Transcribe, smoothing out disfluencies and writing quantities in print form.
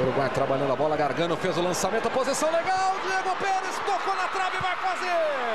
Uruguai trabalhando a bola, Gargano fez o lançamento, a posição legal, Diego Pérez tocou na trave e vai fazer!